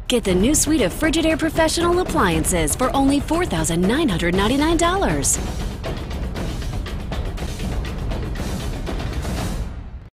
Get the new suite of Frigidaire Professional appliances for only $4,999.